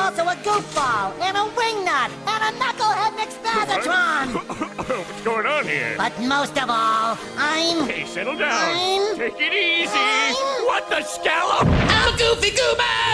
also a goofball, and a wingnut, and a knucklehead McSpagatron! What's going on here? But most of all, I'm... Hey, settle down. I'm... Take it easy. I'm... What the scallop? I'm Goofy Goober!